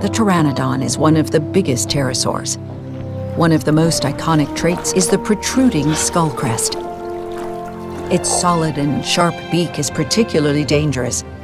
The pteranodon is one of the biggest pterosaurs. One of the most iconic traits is the protruding skull crest. Its solid and sharp beak is particularly dangerous